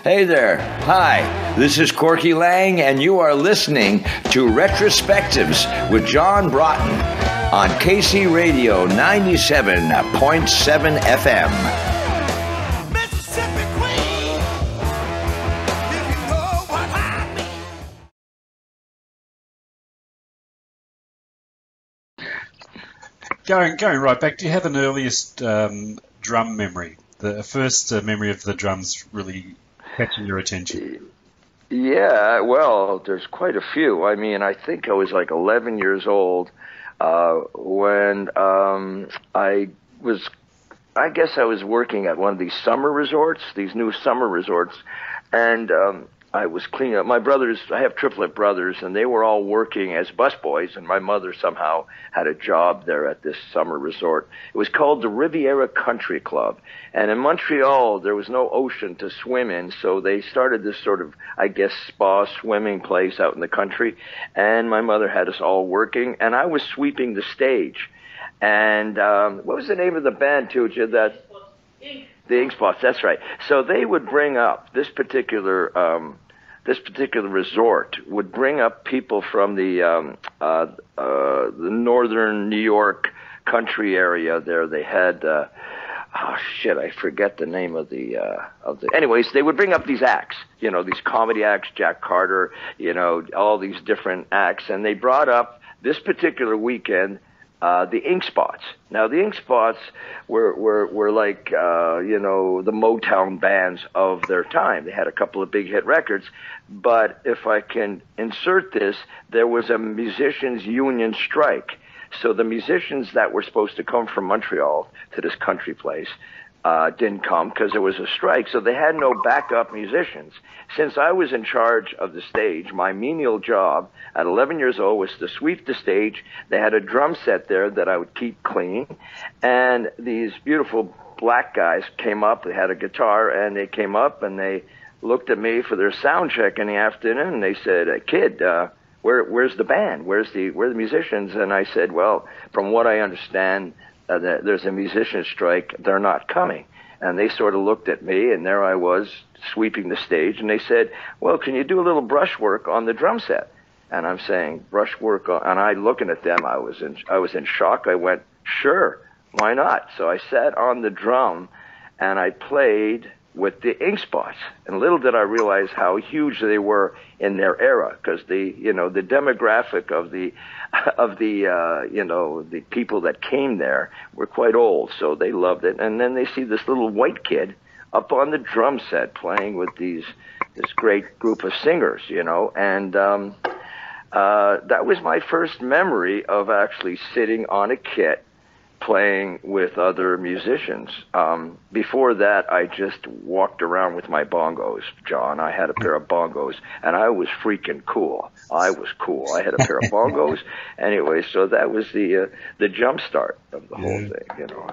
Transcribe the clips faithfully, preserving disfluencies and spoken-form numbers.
Hey there. Hi, this is Corky Laing, and you are listening to Retrospectives with John Broughton on K C Radio ninety-seven point seven F M. Going going right back, do you have an earliest um, drum memory? The first uh, memory of the drums really catching your attention? Yeah, well, there's quite a few. I mean, I think I was like eleven years old uh, when um, I was, I guess I was working at one of these summer resorts, these new summer resorts, and um, I was cleaning up. My brothers, I have triplet brothers, and they were all working as busboys, and my mother somehow had a job there at this summer resort. It was called the Riviera Country Club, and in Montreal, there was no ocean to swim in, so they started this sort of, I guess, spa swimming place out in the country, and my mother had us all working, and I was sweeping the stage. And um, what was the name of the band, too, that... The Ink Spots, that's right. So they would bring up this particular um, this particular resort would bring up people from the um, uh, uh, the northern New York country area. There, they had uh, oh shit, I forget the name of the uh, of the. Anyways, they would bring up these acts, you know, these comedy acts, Jack Carter, you know, all these different acts, and they brought up this particular weekend. Uh, the Ink Spots. Now, the Ink Spots were, were, were like, uh, you know, the Motown bands of their time. They had a couple of big hit records. But if I can insert this, there was a musicians' union strike. So the musicians that were supposed to come from Montreal to this country place uh, didn't come because there was a strike. So they had no backup musicians. Since I was in charge of the stage, my menial job at eleven years old was to sweep the stage. They had a drum set there that I would keep clean. And these beautiful black guys came up. They had a guitar, and they came up, and they looked at me for their sound check in the afternoon. And they said, kid, uh, where, where's the band? Where's the, where are the musicians? And I said, well, from what I understand, uh, there's a musician strike. They're not coming. And they sort of looked at me, and there I was sweeping the stage, and they said, well, can you do a little brush work on the drum set? And I'm saying, brush work on, and I looking at them, I was in, I was in shock. I went, sure, why not? So I sat on the drum, and I played with the Ink Spots. And little did I realize how huge they were in their era, because the, you know, the demographic of the, of the, uh, you know, the people that came there were quite old, so they loved it. And then they see this little white kid up on the drum set playing with these, this great group of singers, you know, and, um, uh, that was my first memory of actually sitting on a kit playing with other musicians. Um, before that, I just walked around with my bongos, John. I had a pair of bongos, and I was freaking cool. I was cool. I had a pair of bongos. Anyway, so that was the uh, the jump start of the whole thing, you know.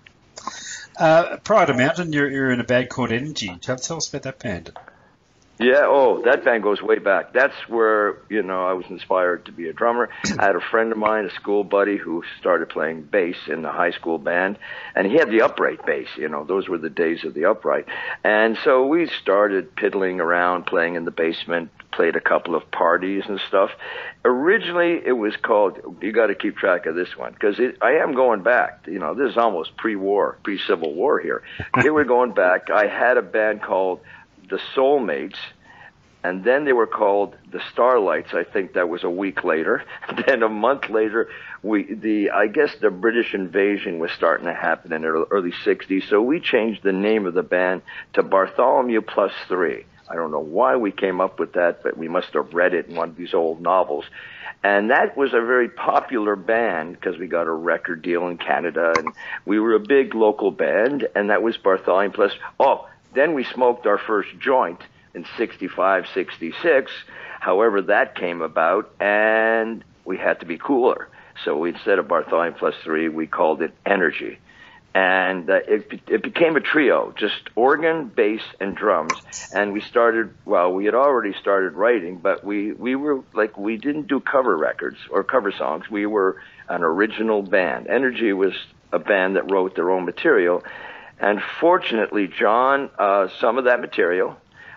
Uh, prior to Mountain, you're, you're in a band called Energy. Tell, tell us about that band. Yeah, oh, that band goes way back. That's where, you know, I was inspired to be a drummer. I had a friend of mine, a school buddy, who started playing bass in the high school band, and he had the upright bass, you know, those were the days of the upright. And so we started piddling around, playing in the basement, played a couple of parties and stuff. Originally, it was called, you got to keep track of this one, because I am going back, you know, this is almost pre-war, pre-Civil War here. Here we're going back. I had a band called the Soulmates, and then they were called the Starlights. I think that was a week later. Then a month later, we the I guess the British invasion was starting to happen in the early sixties, so we changed the name of the band to Bartholomew Plus Three. I don't know why we came up with that, but we must have read it in one of these old novels. And that was a very popular band because we got a record deal in Canada, and we were a big local band, and that was Bartholomew Plus. Oh, then we smoked our first joint in sixty-five, sixty-six. However, that came about, and we had to be cooler. So instead of Bartholomew Plus Three, we called it Energy. And uh, it, it became a trio, just organ, bass, and drums. And we started, well, we had already started writing, but we, we were like, we didn't do cover records or cover songs. We were an original band. Energy was a band that wrote their own material. And fortunately, John, uh, some of that material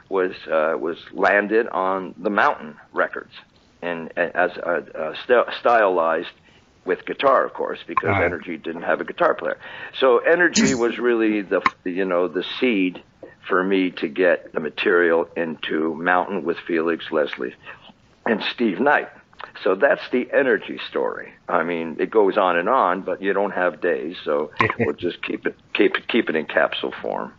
was uh, was landed on the Mountain Records, and, and as a, a st- stylized with guitar, of course, because Right. Energy didn't have a guitar player. So Energy was really the you know the seed for me to get the material into Mountain with Felix, Leslie, and Steve Knight. So that's the Energy story. I mean, it goes on and on, but you don't have days, so we'll just keep it keep it keep it in capsule form.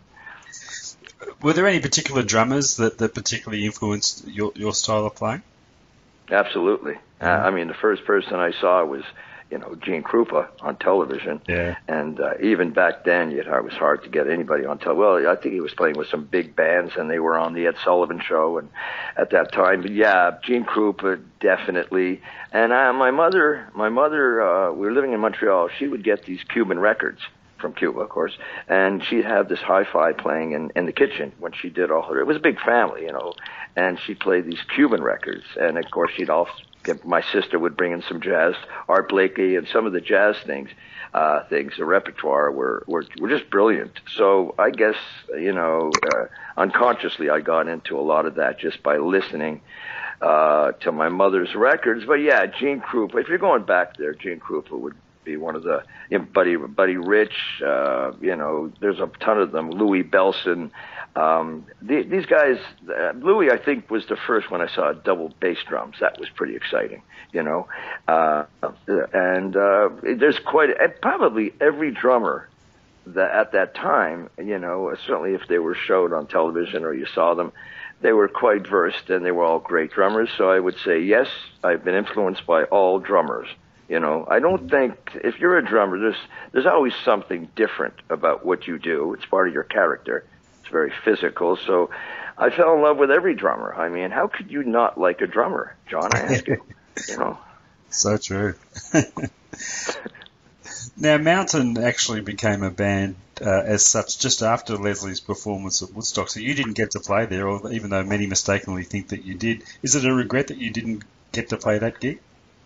Were there any particular drummers that, that particularly influenced your, your style of playing? Absolutely. Uh, I mean, the first person I saw was, you know, Gene Krupa on television. Yeah. And uh, even back then, you know, it was hard to get anybody on television. Well, I think he was playing with some big bands, and they were on the Ed Sullivan Show and at that time. But yeah, Gene Krupa, definitely. And uh, my mother, my mother, uh, we were living in Montreal. She would get these Cuban records from Cuba, of course, and she'd have this hi-fi playing in, in the kitchen when she did all her. It was a big family, you know, and she played these Cuban records, and of course she'd also get, my sister would bring in some jazz, Art Blakey, and some of the jazz things, uh, things, the repertoire were, were were just brilliant. So I guess, you know, uh, unconsciously I got into a lot of that just by listening uh, to my mother's records. But yeah, Gene Krupa, if you're going back there, Gene Krupa would be one of the, you know, Buddy Buddy Rich, uh, you know, there's a ton of them. Louis Belson, um, the, these guys. Uh, Louis, I think, was the first when I saw double bass drums. That was pretty exciting, you know. Uh, and uh, there's quite and probably every drummer that at that time, you know, certainly if they were showed on television or you saw them, they were quite versed and they were all great drummers. So I would say yes, I've been influenced by all drummers. You know, I don't think if you're a drummer, there's there's always something different about what you do. It's part of your character. It's very physical. So I fell in love with every drummer. I mean, how could you not like a drummer, John? I ask you. You know. So true. Now, Mountain actually became a band uh, as such just after Leslie's performance at Woodstock. So you didn't get to play there, or even though many mistakenly think that you did. Is it a regret that you didn't get to play that gig?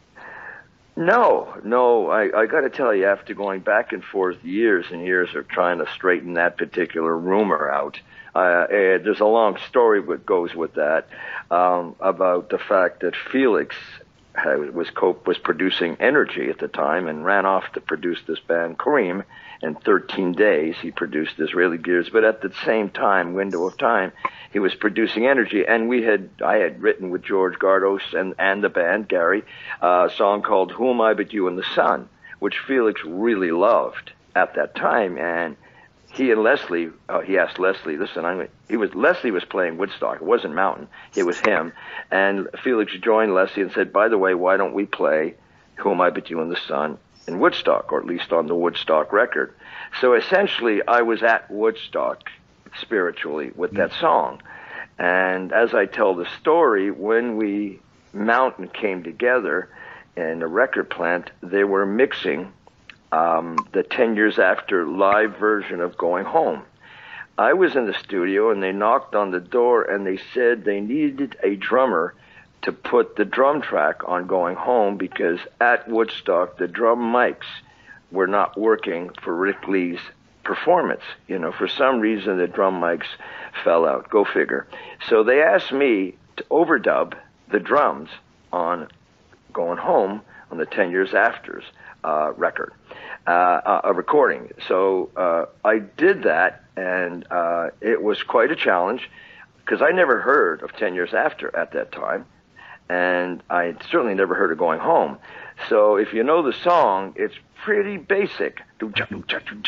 No, no, I, I got to tell you, after going back and forth years and years of trying to straighten that particular rumor out, uh, uh, there's a long story that goes with that um, about the fact that Felix had, was co- was producing Energy at the time and ran off to produce this band Kareem. In thirteen days, he produced Israeli Gears, but at the same time, window of time, he was producing Energy, and we had I had written with George Gardos and and the band Gary uh, a song called "Who Am I But You and the Sun," which Felix really loved at that time, and he and Leslie, uh, he asked Leslie, listen, I'm, he was Leslie was playing Woodstock, it wasn't Mountain, it was him, and Felix joined Leslie and said, by the way, why don't we play "Who Am I But You and the Sun" in Woodstock, or at least on the Woodstock record. So essentially, I was at Woodstock spiritually with that song. And as I tell the story, when we, Mountain came together in the record plant, they were mixing um, the ten years after live version of Going Home. I was in the studio, and they knocked on the door, and they said they needed a drummer to put the drum track on Going Home, because at Woodstock, the drum mics were not working for Rick Lee's performance. You know, for some reason, the drum mics fell out. Go figure. So they asked me to overdub the drums on Going Home on the ten years Afters uh, record, uh, a recording. So uh, I did that, and uh, it was quite a challenge, because I never heard of ten years After at that time. And I certainly never heard of Going Home. So if you know the song, it's pretty basic. Going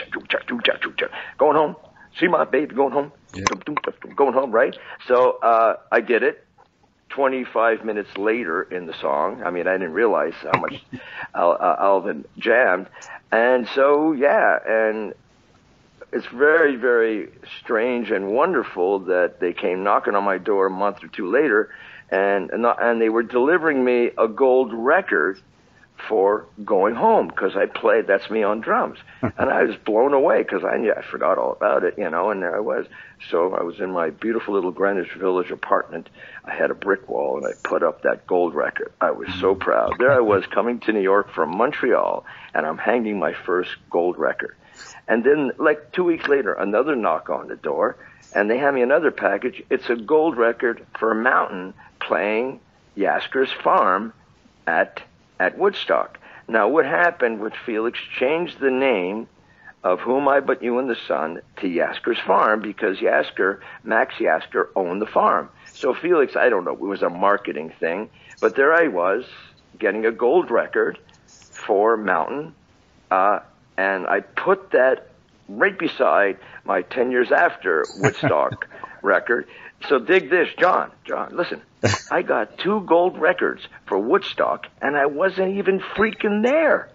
home, see my baby going home, yeah. Going home, right? So uh, I did it. twenty-five minutes later in the song, I mean, I didn't realize how much Al- uh, Alvin jammed. And so, yeah, and it's very, very strange and wonderful that they came knocking on my door a month or two later, and and, not, and they were delivering me a gold record for Going Home, because I played That's Me on drums. And I was blown away, because I knew, I forgot all about it, you know, and there I was. So I was in my beautiful little Greenwich Village apartment. I had a brick wall, and I put up that gold record. I was so proud. There I was, coming to New York from Montreal, and I'm hanging my first gold record. And then, like two weeks later, another knock on the door, and they hand me another package. It's a gold record for Mountain playing Yasgur's Farm at at Woodstock. Now, what happened with Felix changed the name of Whom I But You and the Sun to Yasgur's Farm because Yasgur, Max Yasgur, owned the farm. So Felix, I don't know, it was a marketing thing, but there I was getting a gold record for Mountain, uh, and I put that right beside my ten years after Woodstock record. So dig this, John, John, listen, I got two gold records for Woodstock, and I wasn't even freaking there.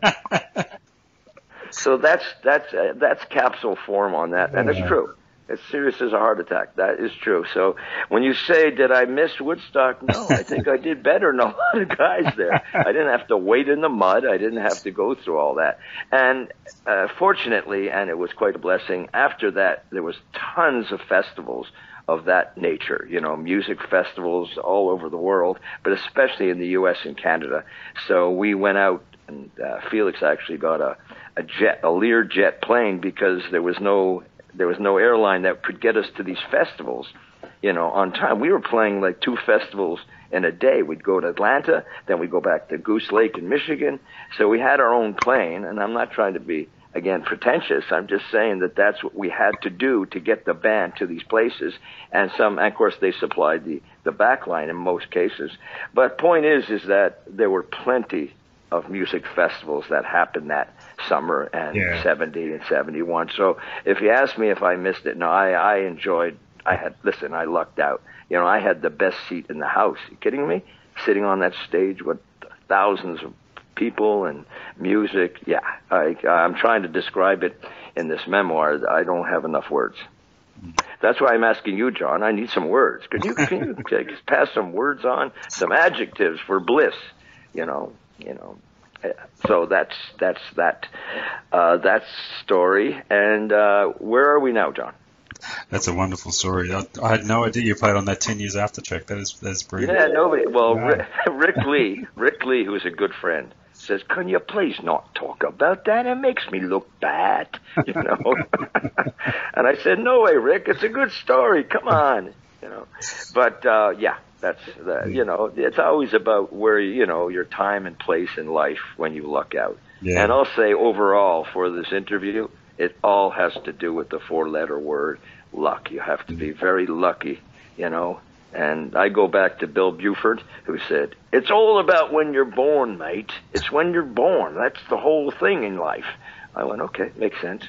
So that's that's uh, that's capsule form on that, and it's true. It's serious as a heart attack. That is true. So when you say, did I miss Woodstock? No, I think I did better than a lot of guys there. I didn't have to wait in the mud. I didn't have to go through all that. And uh, fortunately, and it was quite a blessing, after that there was tons of festivals of that nature, you know, music festivals all over the world, but especially in the U S and Canada. So we went out, and uh, Felix actually got a, a jet, a Lear jet plane because there was no there was no airline that could get us to these festivals, you know, on time. We were playing like two festivals in a day. We'd go to Atlanta, then we'd go back to Goose Lake in Michigan. So we had our own plane, and I'm not trying to be, again, pretentious. I'm just saying that that's what we had to do to get the band to these places. And some, and of course, they supplied the, the back line in most cases. But point is, is that there were plenty of music festivals that happened that summer and yeah. seventy and seventy-one. So if you ask me if I missed it, no, I, I enjoyed, I had, listen, I lucked out. You know, I had the best seat in the house. You kidding me? Sitting on that stage with thousands of people and music. Yeah, I, I'm trying to describe it in this memoir. I don't have enough words. That's why I'm asking you, John. I need some words. Can you, can you take, pass some words on, some adjectives for bliss, you know? You know, so that's that's that uh, that's story. And uh, where are we now, John? That's a wonderful story. I, I had no idea you played on that ten years after track. That is that's brilliant. Yeah, nobody. Well, wow. Rick, Rick Lee, Rick Lee, who's a good friend, says, "Can you please not talk about that? It makes me look bad," you know. And I said, "No way, Rick. It's a good story. Come on." You know, but uh, yeah, that's the, you know, it's always about where, you know, your time and place in life when you luck out. Yeah. And I'll say overall for this interview, it all has to do with the four-letter word luck. You have to be very lucky, you know. And I go back to Bill Buford, who said, "It's all about when you're born, mate. It's when you're born. That's the whole thing in life." I went, okay, makes sense.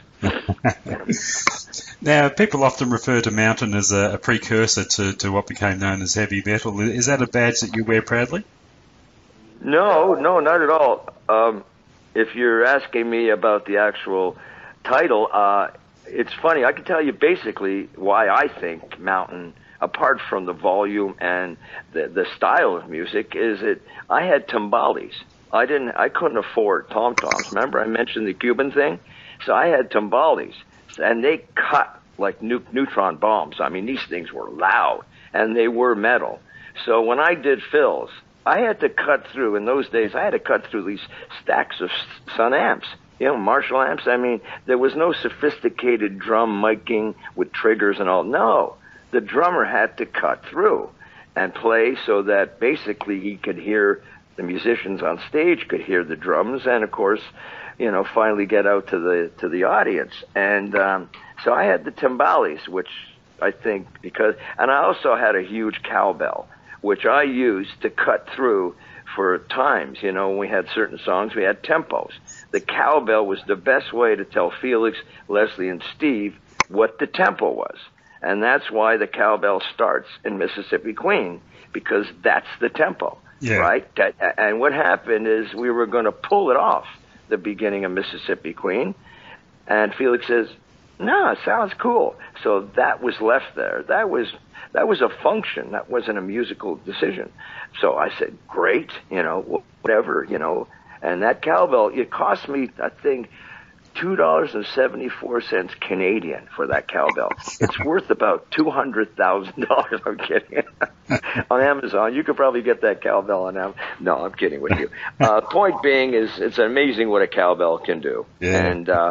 Now, people often refer to Mountain as a, a precursor to, to what became known as heavy metal. Is that a badge that you wear proudly? No, no, not at all. Um, if you're asking me about the actual title, uh, it's funny. I can tell you basically why I think Mountain, apart from the volume and the, the style of music, is it I had timbales. I didn't. I couldn't afford tom toms. Remember, I mentioned the Cuban thing, so I had timbales, and they cut like nu- neutron bombs. I mean, these things were loud, and they were metal. So when I did fills, I had to cut through. In those days, I had to cut through these stacks of Sun amps, you know, Marshall amps. I mean, there was no sophisticated drum miking with triggers and all. No, the drummer had to cut through and play so that basically he could hear. The musicians on stage could hear the drums, and of course, you know, finally get out to the to the audience. And um, so I had the timbales, which I think because, and I also had a huge cowbell, which I used to cut through for times. You know, when we had certain songs, we had tempos. The cowbell was the best way to tell Felix, Leslie, and Steve what the tempo was, and that's why the cowbell starts in Mississippi Queen, because that's the tempo. Yeah. Right? And what happened is we were going to pull it off the beginning of Mississippi Queen. And Felix says, no, it sounds cool. So that was left there. That was that was a function. That wasn't a musical decision. So I said, great, you know, whatever, you know. And that cowbell, it cost me, I think, two dollars and seventy-four cents Canadian for that cowbell. It's worth about two hundred thousand dollars. I'm kidding. On Amazon, you could probably get that cowbell on Amazon. No, I'm kidding with you. Uh, point being is it's amazing what a cowbell can do. Yeah. And, uh,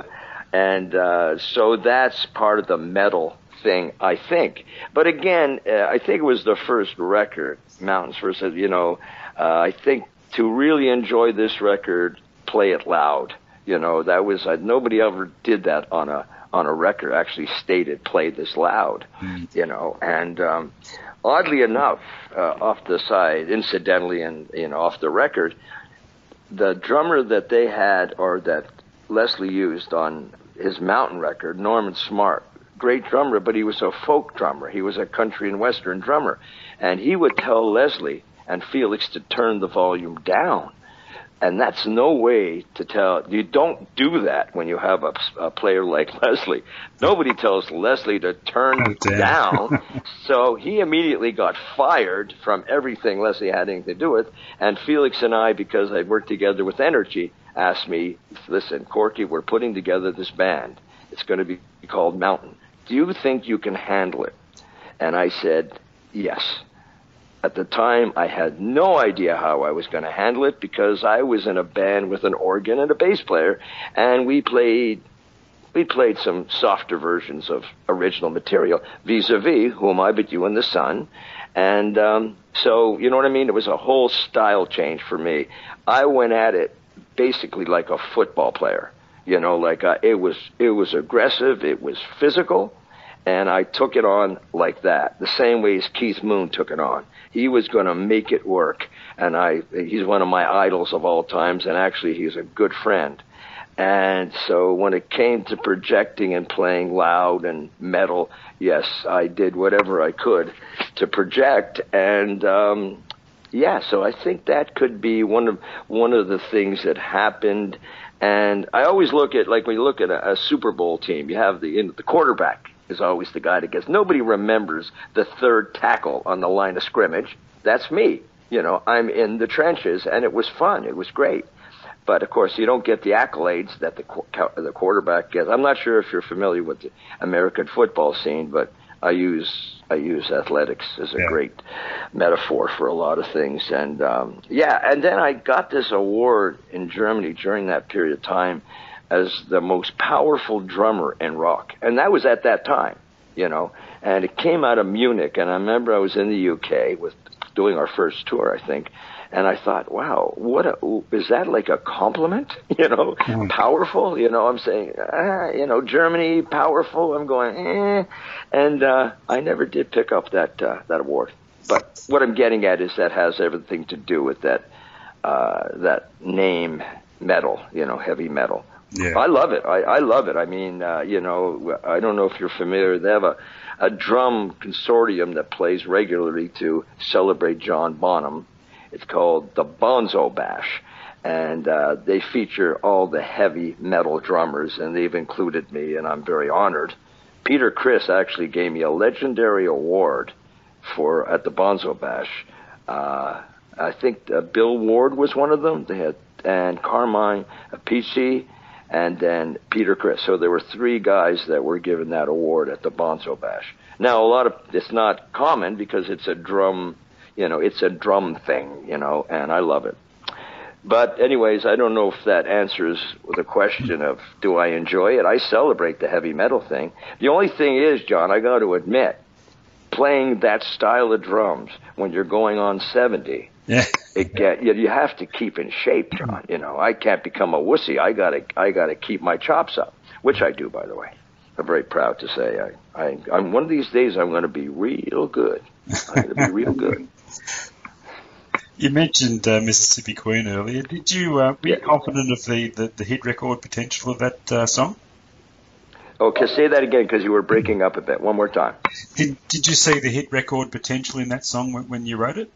And uh, so that's part of the metal thing, I think. But again, uh, I think it was the first record, Mountains first, you know, uh, I think to really enjoy this record, play it loud. You know, that was, uh, nobody ever did that on a, on a record, actually stated, play this loud, mm. you know, and, um, oddly enough, uh, off the side, incidentally, and, you know, off the record, the drummer that they had, or that Leslie used on his Mountain record, Norman Smart, great drummer, but he was a folk drummer. He was a country and western drummer. And he would tell Leslie and Felix to turn the volume down. And that's no way to tell. You don't do that when you have a, a player like Leslie. Nobody tells Leslie to turn oh, down. So he immediately got fired from everything Leslie had anything to do with. And Felix and I, because I worked together with Energy, asked me, listen, Corky, we're putting together this band. It's going to be called Mountain. Do you think you can handle it? And I said, yes. At the time, I had no idea how I was going to handle it because I was in a band with an organ and a bass player, and we played we played some softer versions of original material, vis-a-vis Who Am I But You and the Sun. And um, so, you know what I mean? It was a whole style change for me. I went at it basically like a football player. You know, like uh, it was it was aggressive, it was physical, and I took it on like that, the same way as Keith Moon took it on. He was going to make it work, and I he's one of my idols of all times, and actually he's a good friend. And so when it came to projecting and playing loud and metal, yes, I did whatever I could to project, and um, yeah, so I think that could be one of one of the things that happened. And I always look at, like when you look at a, a Super Bowl team, you have the you know, the quarterback is always the guy that gets. Nobody remembers the third tackle on the line of scrimmage. That's me. You know, I'm in the trenches, and it was fun. It was great. But, of course, you don't get the accolades that the the quarterback gets. I'm not sure if you're familiar with the American football scene, but I use I use athletics as a yeah. great metaphor for a lot of things. And, um, yeah, and then I got this award in Germany during that period of time as the most powerful drummer in rock. And that was at that time, you know. And it came out of Munich, and I remember I was in the U K with doing our first tour, I think. And I thought, wow, what a, is that like a compliment? You know, mm. powerful, you know, I'm saying, ah, you know, Germany, powerful. I'm going, eh. And uh, I never did pick up that uh, that award. But what I'm getting at is that has everything to do with that uh, that name, metal, you know, heavy metal. Yeah. I love it. I, I love it. I mean, uh, you know, I don't know if you're familiar. They have a, a drum consortium that plays regularly to celebrate John Bonham. It's called the Bonzo Bash, and uh, they feature all the heavy metal drummers, and they've included me, and I'm very honored. Peter Criss actually gave me a legendary award for at the Bonzo Bash. Uh, I think uh, Bill Ward was one of them. They had and Carmine Appici, and then Peter Criss. So there were three guys that were given that award at the Bonzo Bash. Now, a lot of it's not common because it's a drum. You know, it's a drum thing, you know, and I love it. But anyways, I don't know if that answers the question of do I enjoy it. I celebrate the heavy metal thing. The only thing is, John, I got to admit, playing that style of drums when you're going on seventy, yeah. it get you, you have to keep in shape, John. You know, I can't become a wussy. I gotta I gotta keep my chops up, which I do, by the way. I'm very proud to say I, I I'm one of these days I'm going to be real good. I'm going to be real good. You mentioned uh, Mississippi Queen earlier. Did you uh, be yeah. confident of the, the, the hit record potential of that uh, song? Okay, say that again because you were breaking up a bit. One more time. Did Did you see the hit record potential in that song when, when you wrote it?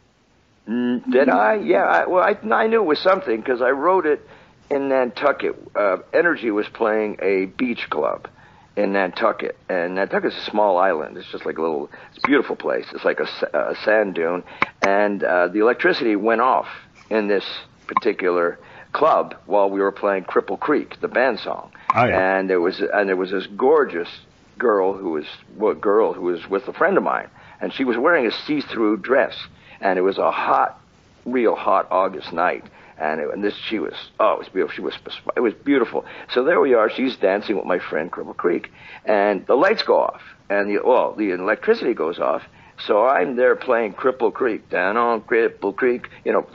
Mm, did I? Yeah. I, well, I, I knew it was something because I wrote it in Nantucket. Uh, Energy was playing a beach club in Nantucket, and Nantucket's a small island. It's just like a little, it's a beautiful place. It's like a, a sand dune, and uh, the electricity went off in this particular club while we were playing Cripple Creek, the band song. Oh, yeah. And there was and there was this gorgeous girl who was well, girl who was with a friend of mine, and she was wearing a see-through dress, and it was a hot, real hot August night. And, it, and this, she was, oh, it was beautiful. She was, it was beautiful. So there we are. She's dancing with my friend Cripple Creek, and the lights go off, and the well, the electricity goes off. So I'm there playing Cripple Creek, down on Cripple Creek, you know,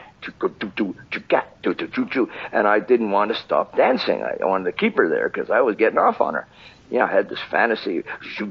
and I didn't want to stop dancing. I wanted to keep her there because I was getting off on her. You know, I had this fantasy,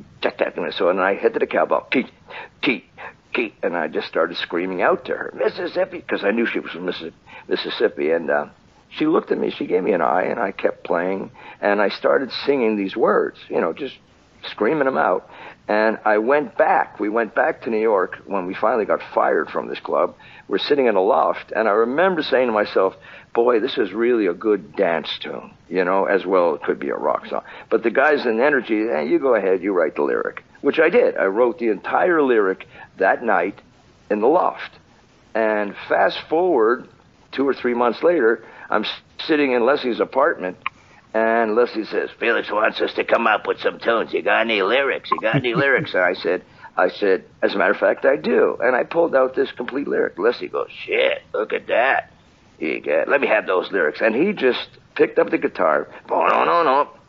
so and I hit to the cowbell, teet, teet, teet, and I just started screaming out to her, Mississippi, because I knew she was from Mississippi, and uh, she looked at me, she gave me an eye, and I kept playing, and I started singing these words, you know, just screaming them out. And I went back. We went back to New York when we finally got fired from this club. We're sitting in a loft, and I remember saying to myself, boy, this is really a good dance tune, you know, as well it could be a rock song. But the guys in Energy, hey, you go ahead, you write the lyric, which I did. I wrote the entire lyric that night in the loft. And fast forward two or three months later, I'm sitting in Leslie's apartment, and Leslie says, Felix wants us to come up with some tunes. You got any lyrics? You got any lyrics? And I said, I said, as a matter of fact, I do. And I pulled out this complete lyric. Leslie goes, shit, look at that. You get, let me have those lyrics. And he just picked up the guitar, no, no, no,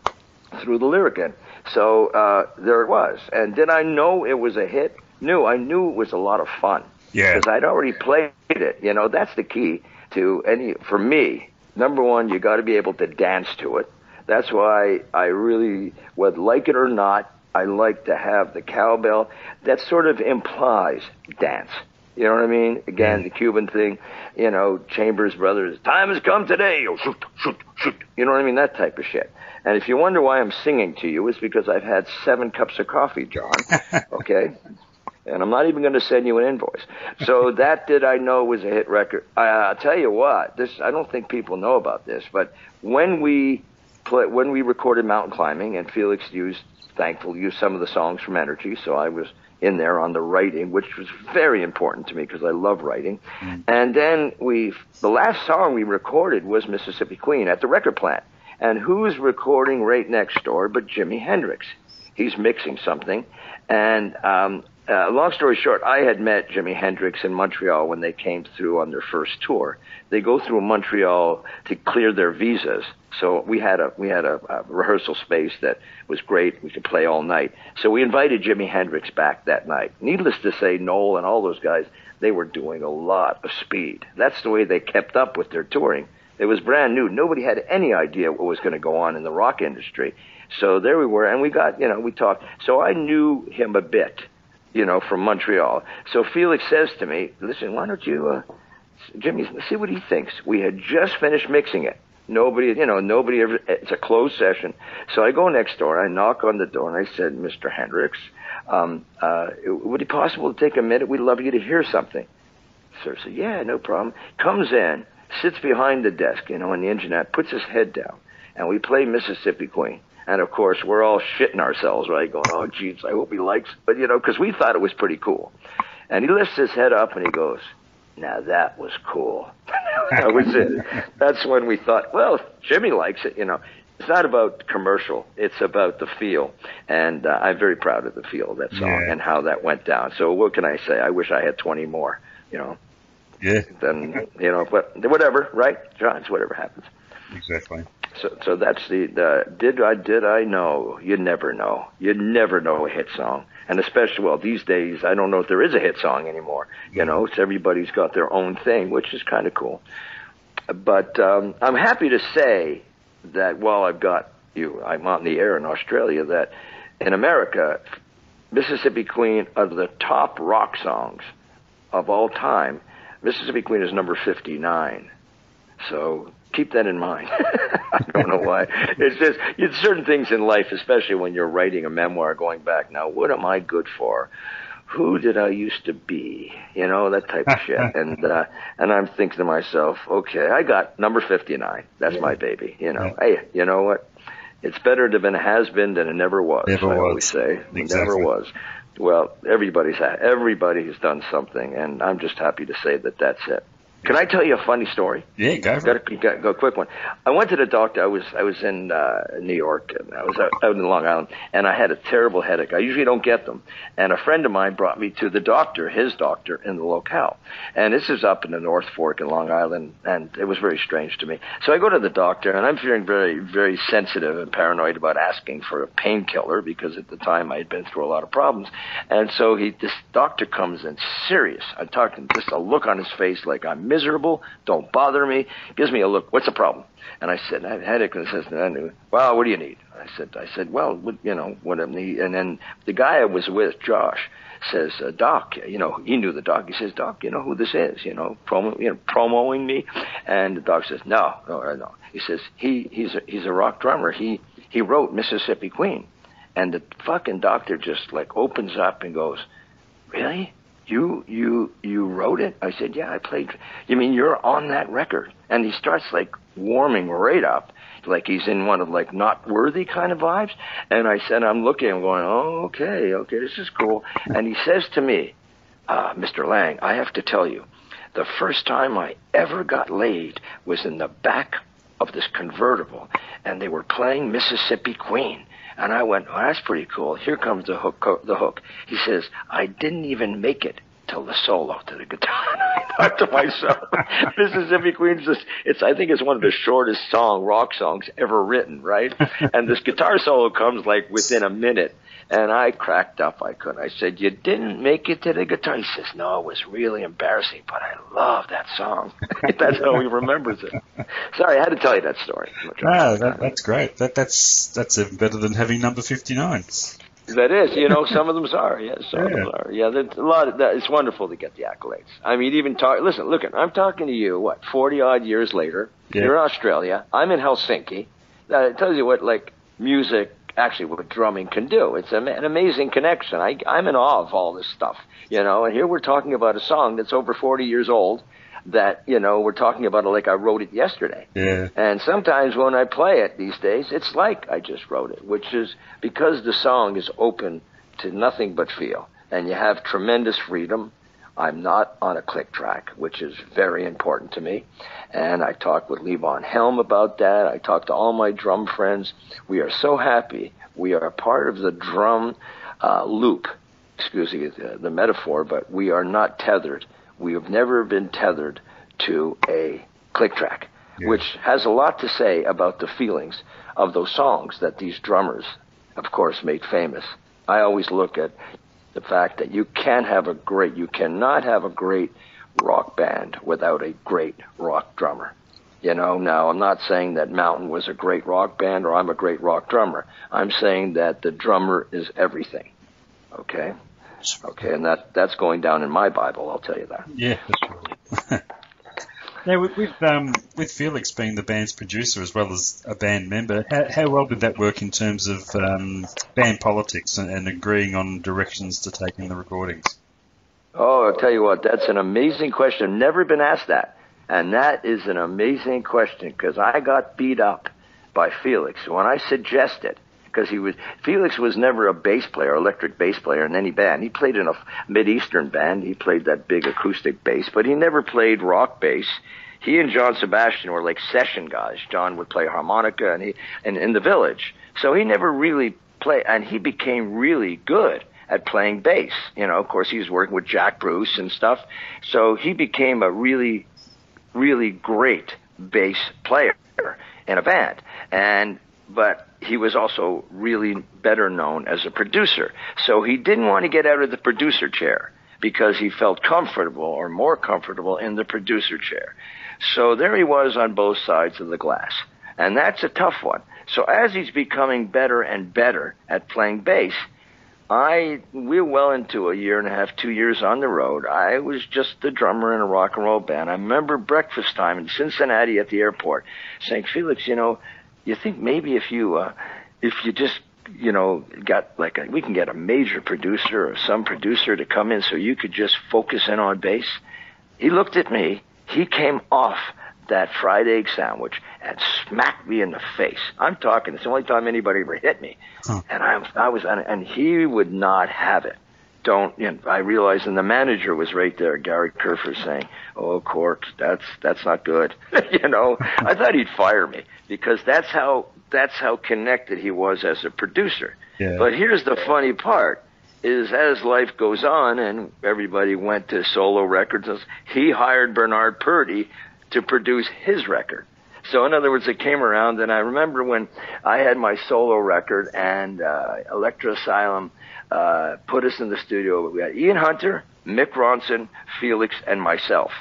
no, threw the lyric in. So uh, there it was. And did I know it was a hit? No, I knew it was a lot of fun. Yeah. Because I'd already played it. You know, that's the key to any, for me. Number one, you got to be able to dance to it. That's why I really, whether like it or not, I like to have the cowbell. That sort of implies dance. You know what I mean? Again, the Cuban thing, you know, Chambers Brothers, time has come today. Oh, shoot, shoot, shoot. You know what I mean? That type of shit. And if you wonder why I'm singing to you, it's because I've had seven cups of coffee, John. Okay? And I'm not even going to send you an invoice. So that did I know was a hit record. I, I'll tell you what, this I don't think people know about this, but when we play, when we recorded Mountain Climbing, and Felix used, thankfully, used some of the songs from Energy, so I was in there on the writing, which was very important to me because I love writing. Mm. And then we, the last song we recorded was Mississippi Queen at the record plant. And who's recording right next door but Jimi Hendrix? He's mixing something, and um, Uh, long story short, I had met Jimi Hendrix in Montreal when they came through on their first tour. They go through Montreal to clear their visas. So we had a we had a, a rehearsal space that was great. We could play all night. So we invited Jimi Hendrix back that night. Needless to say, Noel and all those guys, they were doing a lot of speed. That's the way they kept up with their touring. It was brand new. Nobody had any idea what was going to go on in the rock industry. So there we were, and we got, you know, we talked. So I knew him a bit, you know, from Montreal. So Felix says to me, listen, why don't you, uh, Jimmy, see what he thinks. We had just finished mixing it. Nobody, you know, nobody ever, it's a closed session. So I go next door, I knock on the door, and I said, Mister Hendricks, um, uh, would it be possible to take a minute? We'd love you to hear something. So I said, yeah, no problem. Comes in, sits behind the desk, you know, in the engineer, puts his head down, and we play Mississippi Queen. And, of course, we're all shitting ourselves, right, going, oh, geez, I hope he likes it. But, you know, because we thought it was pretty cool. And he lifts his head up and he goes, now that was cool. That was it. That's when we thought, well, if Jimmy likes it, you know. It's not about commercial. It's about the feel. And uh, I'm very proud of the feel of that song yeah. and how that went down. So what can I say? I wish I had twenty more, you know. Yeah. Then, you know, but whatever, right? John, it's whatever happens. Exactly. So, so that's the, the did I did I know? You never know. You never know a hit song, and especially well these days. I don't know if there is a hit song anymore. You know, it's everybody's got their own thing, which is kind of cool. But um, I'm happy to say that while I've got you, I'm on the air in Australia. That in America, Mississippi Queen of the top rock songs of all time. Mississippi Queen is number fifty-nine. So keep that in mind. I don't know why. It's just it's certain things in life, especially when you're writing a memoir going back. Now, what am I good for? Who did I used to be? You know, that type of shit. And uh, and I'm thinking to myself, okay, I got number fifty-nine. That's yeah. my baby. You know, yeah. hey, you know what? It's better to have been a has-been than a never was. Never I was. always say. Exactly. Never was. Well, everybody's ha- everybody has done something, and I'm just happy to say that that's it. Can I tell you a funny story? Yeah, go for it. Got go quick one. I went to the doctor. I was I was in uh, New York, and I was out, out in Long Island, and I had a terrible headache. I usually don't get them. And a friend of mine brought me to the doctor, his doctor, in the locale. And this is up in the North Fork in Long Island, and it was very strange to me. So I go to the doctor, and I'm feeling very, very sensitive and paranoid about asking for a painkiller, because at the time I had been through a lot of problems. And so he, this doctor comes in serious. I'm talking just a look on his face like I'm miserable, don't bother me, gives me a look, what's the problem? And I said, I had a headache, and he says, well, what do you need? I said, I said, well, you know, what I need. And then the guy I was with, Josh, says, uh, Doc, you know, he knew the doc. He says, Doc, you know who this is, you know, promo, you know, promoing me? And the doc says, no, no, no. He says, he, he's a, he's a rock drummer. He, he wrote Mississippi Queen. And the fucking doctor just like opens up and goes, really? You, you, you wrote it? I said, yeah, I played. You mean you're on that record? And he starts like warming right up, like he's in one of like Not Worthy kind of vibes. And I said, I'm looking, I'm going, oh, okay, okay, this is cool. And he says to me, uh, Mister Laing, I have to tell you, the first time I ever got laid was in the back of this convertible, and they were playing Mississippi Queen. And I went, oh, that's pretty cool. Here comes the hook. The hook. He says, I didn't even make it till the solo to the guitar. I thought to myself, Mississippi Queen's just, it's, I think it's one of the shortest song, rock songs ever written, right? And this guitar solo comes like within a minute. And I cracked up. I couldn't. I said, you didn't make it to the guitar? He says, no, it was really embarrassing, but I love that song. That's how he remembers it. Sorry, I had to tell you that story. No, that, that's great. That, that's that's even better than having number fifty-nine. That is, you know, some of them are. Yes, some yeah. of them are. Yeah, there's a lot of that. It's wonderful to get the accolades. I mean, even talk. Listen, look, I'm talking to you. What, forty odd years later? Yeah. You're in Australia. I'm in Helsinki. That it tells you what, like, music. Actually, what drumming can do. It's an amazing connection. I, I'm in awe of all this stuff, you know, and here we're talking about a song that's over forty years old that, you know, we're talking about it like I wrote it yesterday. Yeah. And sometimes when I play it these days, it's like I just wrote it, which is because the song is open to nothing but feel, and you have tremendous freedom. I'm not on a click track, which is very important to me. And I talked with Levon Helm about that. I talked to all my drum friends. We are so happy. We are a part of the drum uh, loop, excuse me, the, the metaphor, but we are not tethered. We have never been tethered to a click track, yeah. which has a lot to say about the feelings of those songs that these drummers, of course, made famous. I always look at the fact that you can't have a great, you cannot have a great rock band without a great rock drummer. You know, now I'm not saying that Mountain was a great rock band or I'm a great rock drummer. I'm saying that the drummer is everything. Okay? Okay, and that that's going down in my Bible, I'll tell you that. Yeah, that's right. Now, with with, um, with Felix being the band's producer as well as a band member, how, how well did that work in terms of um, band politics and, and agreeing on directions to take in the recordings? Oh, I'll tell you what, that's an amazing question. I've never been asked that. And that is an amazing question, because I got beat up by Felix when I suggested, because he was Felix was never a bass player, electric bass player in any band. He played in a Mid-Eastern band. He played that big acoustic bass, but he never played rock bass. He and John Sebastian were like session guys. John would play harmonica and he and in the Village. So he never really played, and he became really good at playing bass. You know, of course, he was working with Jack Bruce and stuff. So he became a really, really great bass player in a band. And but he was also really better known as a producer. So he didn't want to get out of the producer chair because he felt comfortable or more comfortable in the producer chair. So there he was on both sides of the glass. And that's a tough one. So as he's becoming better and better at playing bass, I, we're well into a year and a half, two years on the road. I was just the drummer in a rock and roll band. I remember breakfast time in Cincinnati at the airport saying, Felix, you know, you think maybe if you, uh, if you just, you know, got like a, we can get a major producer or some producer to come in so you could just focus in on bass. He looked at me. He came off that fried egg sandwich and smacked me in the face. I'm talking, it's the only time anybody ever hit me. Huh. And I, I was, and he would not have it. don't, you know, I realized, and the manager was right there, Gary Kerfer, saying, "Oh, Cork, that's that's not good." you know, I thought he'd fire me because that's how that's how connected he was as a producer. Yeah. But here's the funny part: is as life goes on, and everybody went to solo records, he hired Bernard Purdy to produce his record. So in other words, it came around, and I remember when I had my solo record, and uh, Electro Asylum uh, put us in the studio. We had Ian Hunter, Mick Ronson, Felix, and myself.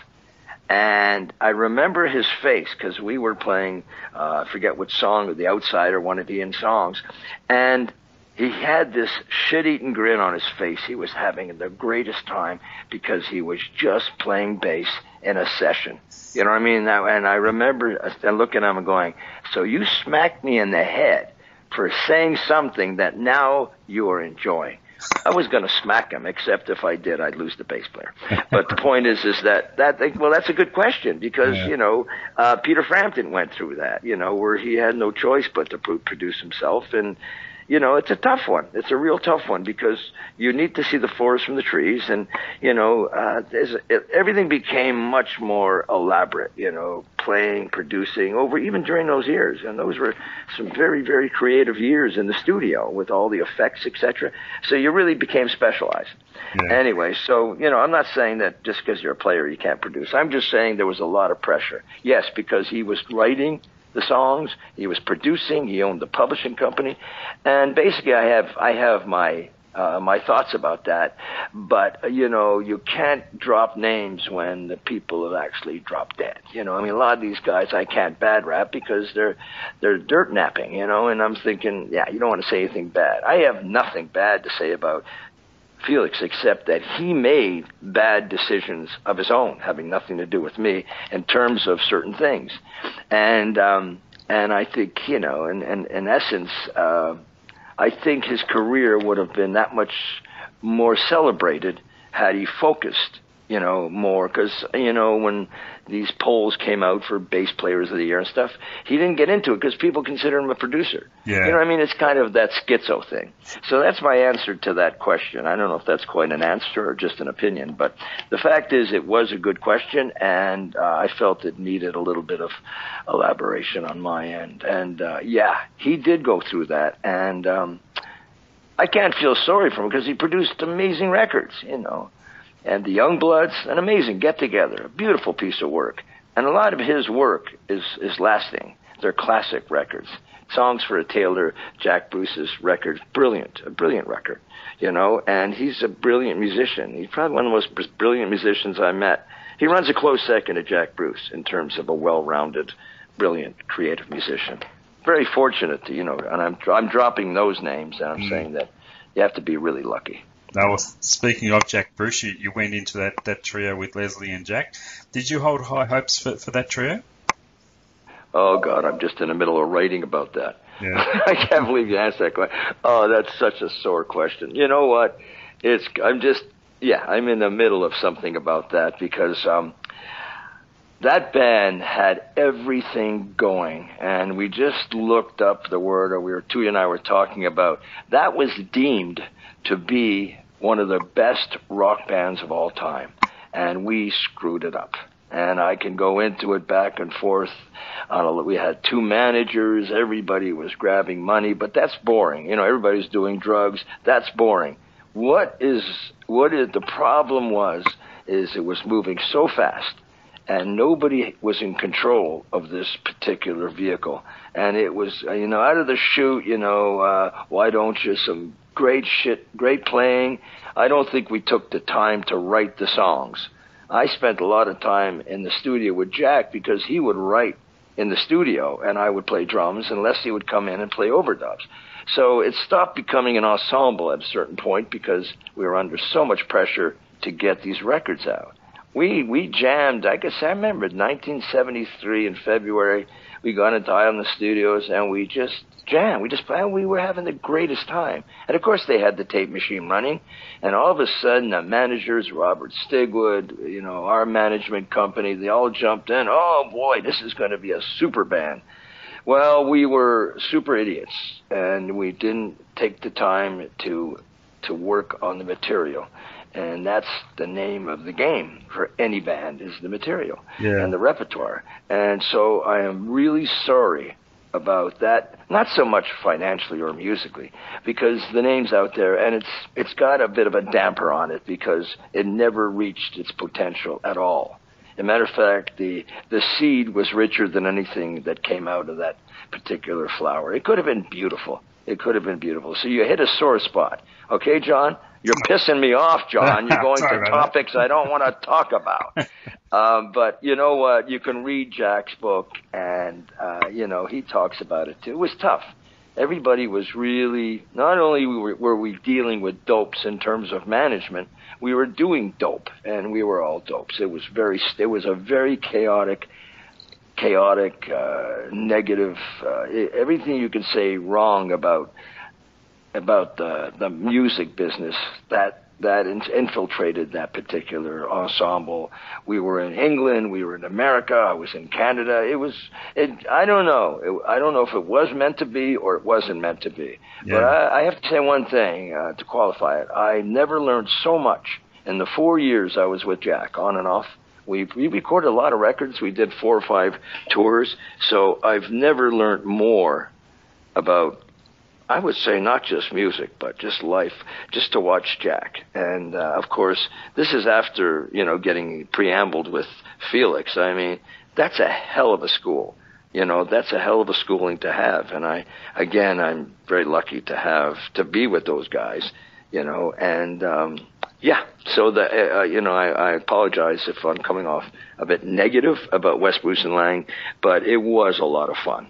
And I remember his face because we were playing, uh, I forget which song, The Outsider, one of Ian's songs, and he had this shit-eaten grin on his face. He was having the greatest time because he was just playing bass in a session. You know what I mean? And I remember looking at him and going, "So you smacked me in the head for saying something that now you are enjoying." I was going to smack him, except if I did, I'd lose the bass player. But the point is, is that, that well, that's a good question because, yeah. you know, uh, Peter Frampton went through that, you know, where he had no choice but to produce himself. And, you know, it's a tough one. It's a real tough one because you need to see the forest from the trees. And, you know, uh, there's, it, everything became much more elaborate, you know, playing, producing over even during those years. And those were some very, very creative years in the studio with all the effects, et cetera. So you really became specialized. Yeah. Anyway, so, you know, I'm not saying that just because you're a player you can't produce. I'm just saying there was a lot of pressure. Yes, because he was writing the songs, he was producing, he owned the publishing company, and basically I have I have my uh, my thoughts about that, but uh, you know, you can't drop names when the people have actually dropped dead. You know, I mean, a lot of these guys I can't bad rap because they're they're dirt napping, you know, and I'm thinking, yeah, you don't want to say anything bad. I have nothing bad to say about Felix, except that he made bad decisions of his own, having nothing to do with me in terms of certain things. And um, and I think, you know, in, in, in essence, uh, I think his career would have been that much more celebrated had he focused, you know, more. Because, you know, when these polls came out for bass players of the year and stuff, he didn't get into it because people consider him a producer. Yeah. You know what I mean? It's kind of that schizo thing. So that's my answer to that question. I don't know if that's quite an answer or just an opinion, but the fact is it was a good question, and uh, I felt it needed a little bit of elaboration on my end. And, uh, yeah, he did go through that, and um, I can't feel sorry for him because he produced amazing records, you know. And the Youngbloods, an amazing get-together, a beautiful piece of work. And a lot of his work is, is lasting. They're classic records. Songs for a Tailor, Jack Bruce's record, brilliant, a brilliant record, you know, and he's a brilliant musician. He's probably one of the most brilliant musicians I met. He runs a close second to Jack Bruce in terms of a well-rounded, brilliant, creative musician. Very fortunate to, you know, and I'm, I'm dropping those names, and I'm mm. saying that you have to be really lucky. Now, speaking of Jack Bruce, you, you went into that, that trio with Leslie and Jack. Did you hold high hopes for, for that trio? Oh, God, I'm just in the middle of writing about that. Yeah. I can't believe you asked that question. Oh, that's such a sore question. You know what? It's I'm just, yeah, I'm in the middle of something about that because um, that band had everything going, and we just looked up the word, or we were, Tui and I were talking about, that was deemed to be one of the best rock bands of all time, and we screwed it up. And I can go into it back and forth. Uh, we had two managers. Everybody was grabbing money, but that's boring. You know, everybody's doing drugs. That's boring. What is what is the problem was is it was moving so fast, and nobody was in control of this particular vehicle. And it was, you know, out of the chute, you know, uh, why don't you, some great shit, great playing. I don't think we took the time to write the songs. I spent a lot of time in the studio with Jack because he would write in the studio and I would play drums and Leslie would come in and play overdubs. So it stopped becoming an ensemble at a certain point because we were under so much pressure to get these records out. We we jammed, I guess I remember nineteen seventy-three in February, we got into Island Studios and we just jammed. We just, we were having the greatest time. And of course they had the tape machine running, and all of a sudden the managers, Robert Stigwood, you know, our management company, they all jumped in. Oh boy, this is going to be a super band. Well, we were super idiots, and we didn't take the time to to work on the material. And that's the name of the game for any band, is the material yeah. and the repertoire. And so I am really sorry about that, not so much financially or musically, because the name's out there, and it's it's got a bit of a damper on it because it never reached its potential at all. As a matter of fact, the the seed was richer than anything that came out of that particular flower. It could have been beautiful. It could have been beautiful. So you hit a sore spot. Okay, John? You're pissing me off, John. You're going to topics I don't want to talk about. Um, but you know what? You can read Jack's book, and, uh, you know, he talks about it, too. It was tough. Everybody was really, not only were, were we dealing with dopes in terms of management, we were doing dope, and we were all dopes. It was very, it was a very chaotic, chaotic, uh, negative, uh, everything you can say wrong about about the the music business that that in, infiltrated that particular ensemble. We were in England, we were in America, I was in Canada. It was, it, I don't know, it, I don't know if it was meant to be or it wasn't meant to be. Yeah. But I, I have to say one thing uh, to qualify it. I never learned so much in the four years I was with Jack, on and off. We we recorded a lot of records. We did four or five tours. So I've never learned more about, I would say, not just music, but just life, just to watch Jack. And, uh, of course, this is after, you know, getting preambled with Felix. I mean, that's a hell of a school. You know, that's a hell of a schooling to have. And I, again, I'm very lucky to have, to be with those guys, you know, and, um, yeah, so the uh, you know I, I apologize if I'm coming off a bit negative about West Bruce and Laing, but it was a lot of fun.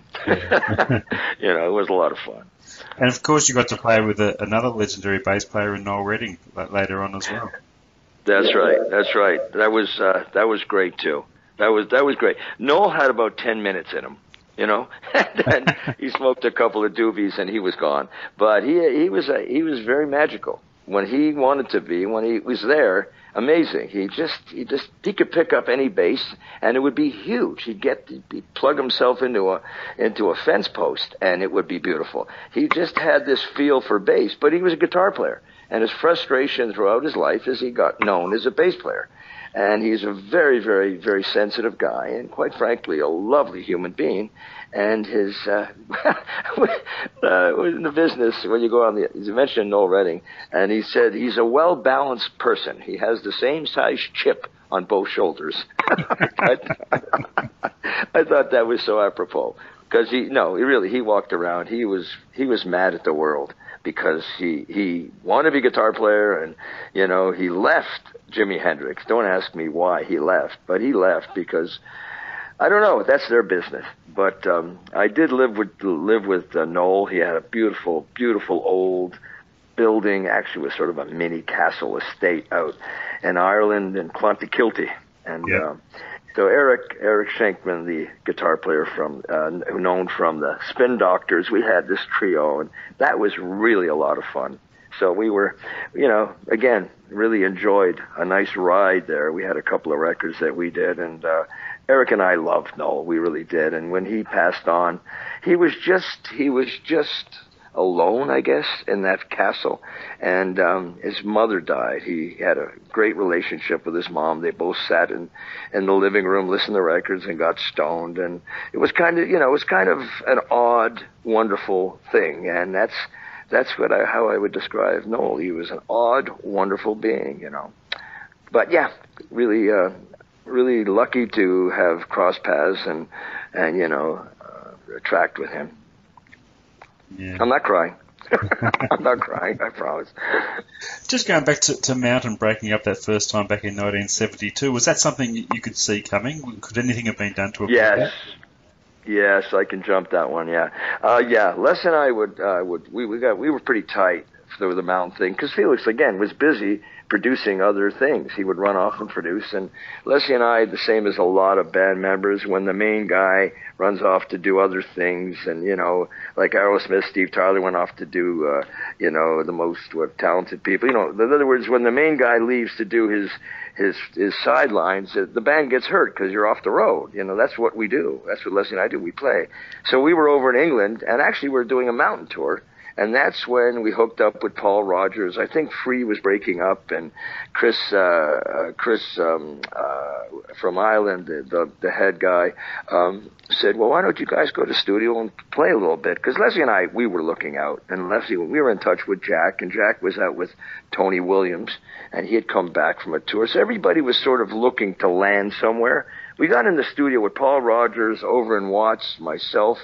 You know, it was a lot of fun. And of course, you got to play with a, another legendary bass player in Noel Redding later on as well. That's right. That's right. That was uh, that was great too. That was that was great. Noel had about ten minutes in him. You know, and then he smoked a couple of doobies and he was gone. But he he was a, he was very magical. When he wanted to be, when he was there, amazing. He just, he just, he could pick up any bass, and it would be huge. He'd get, he'd plug himself into a, into a fence post, and it would be beautiful. He just had this feel for bass, but he was a guitar player, and his frustration throughout his life is he got known as a bass player. And he's a very, very, very sensitive guy, and quite frankly, a lovely human being. And his, uh, uh, in the business, when you go on the, you mentioned Noel Redding, and he said he's a well-balanced person. He has the same size chip on both shoulders. I, I thought that was so apropos. Because he, no, he really, he walked around, he was, he was mad at the world. Because he, he wanted to be a guitar player, and, you know, he left Jimi Hendrix. Don't ask me why he left, but he left because, I don't know, that's their business. But um, I did live with live with uh, Noel. He had a beautiful, beautiful old building. Actually, it was sort of a mini castle estate out in Ireland in Clontakilty. And yeah. um, so Eric Eric Schenkman, the guitar player from uh, known from the Spin Doctors, we had this trio, and that was really a lot of fun. So we were, you know, again, really enjoyed a nice ride there. We had a couple of records that we did, and uh, Eric and I loved Noel. We really did. And when he passed on, he was just, he was just alone, I guess, in that castle. And um, his mother died. He had a great relationship with his mom. They both sat in, in the living room, listened to records, and got stoned. And it was kind of, you know, it was kind of an odd, wonderful thing. And that's that's what I, how I would describe Noel. He was an odd, wonderful being, you know. But yeah, really, uh, really lucky to have crossed paths and, and you know, uh, tracked with him. Yeah. I'm not crying. I'm not crying, I promise. Just going back to, to Mountain breaking up that first time back in nineteen seventy-two, was that something you could see coming? Could anything have been done to avoid yes. that? Yes, I can jump that one. Yeah, uh, yeah. Les and I would uh, would we we got we were pretty tight for the Mountain thing because Felix again was busy producing other things. He would run off and produce, and Leslie and I, the same as a lot of band members, when the main guy runs off to do other things, and, you know, like Aerosmith, Steve Tyler went off to do, uh, you know, the most what, talented people. You know, in other words, when the main guy leaves to do his his his sidelines, the band gets hurt because you're off the road. You know, that's what we do. That's what Leslie and I do. We play. So we were over in England, and actually we were doing a Mountain tour. And that's when we hooked up with Paul Rogers. I think Free was breaking up, and Chris, uh, Chris um, uh, from Ireland, the, the, the head guy, um, said, well, why don't you guys go to the studio and play a little bit? Because Leslie and I, we were looking out, and Leslie, we were in touch with Jack, and Jack was out with Tony Williams, and he had come back from a tour. So everybody was sort of looking to land somewhere. We got in the studio with Paul Rogers over in Watts, myself,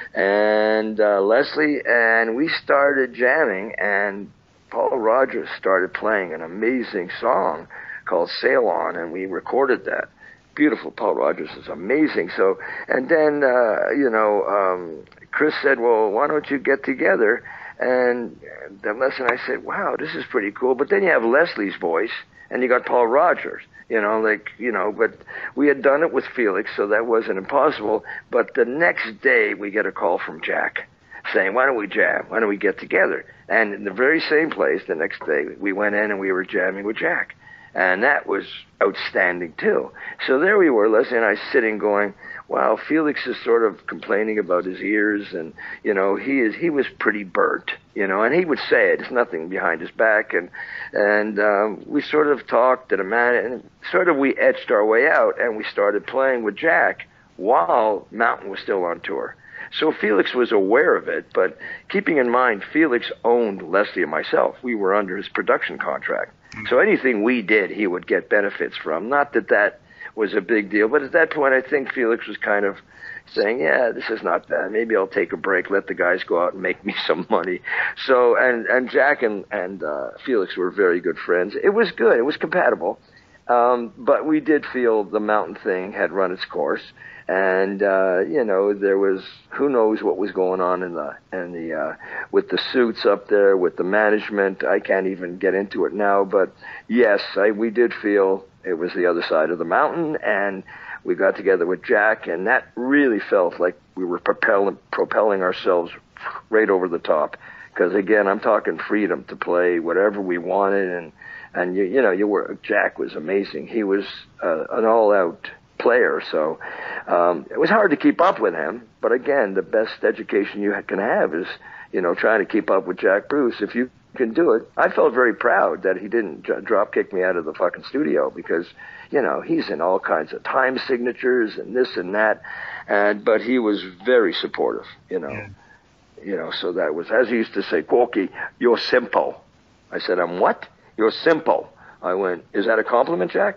and uh, Leslie, and we started jamming, and Paul Rogers started playing an amazing song called Sail On, and we recorded that. Beautiful. Paul Rogers is amazing. So, and then, uh, you know, um, Chris said, well, why don't you get together? And then Leslie and I said, wow, this is pretty cool. But then you have Leslie's voice, and you got Paul Rogers. You know, like, you know, but we had done it with Felix, so that wasn't impossible. But the next day, we get a call from Jack saying, why don't we jam? Why don't we get together? And in the very same place, the next day, we went in and we were jamming with Jack. And that was outstanding, too. So there we were, Leslie and I sitting going, wow, Felix is sort of complaining about his ears, and, you know, he is he was pretty burnt, you know, and he would say it. It's nothing behind his back. And and um, we sort of talked at a man, and sort of we etched our way out, and we started playing with Jack while Mountain was still on tour. So Felix was aware of it, but keeping in mind, Felix owned Leslie and myself. We were under his production contract. So anything we did, he would get benefits from. Not that that was a big deal, but at that point, I think Felix was kind of saying, yeah, this is not bad. Maybe I'll take a break, let the guys go out and make me some money. So, and, and Jack and, and uh, Felix were very good friends. It was good. It was compatible. Um, but we did feel the Mountain thing had run its course. And, uh, you know, there was, who knows what was going on in the, in the, uh, with the suits up there, with the management. I can't even get into it now, but yes, I, we did feel it was the other side of the mountain, and we got together with Jack, and that really felt like we were propelling, propelling ourselves right over the top. Because again, I'm talking freedom to play whatever we wanted, and, and you, you know, you were, Jack was amazing. He was uh, an all-out player, so um, it was hard to keep up with him. But again, the best education you can have is, you know, trying to keep up with Jack Bruce. If you can do it, I felt very proud that he didn't j- drop kick me out of the fucking studio, because, you know, he's in all kinds of time signatures and this and that, and but he was very supportive, you know, yeah. you know. So that was, as he used to say, Corky, you're simple. I said, I'm what? You're simple. I went, is that a compliment, Jack?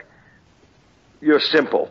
You're simple.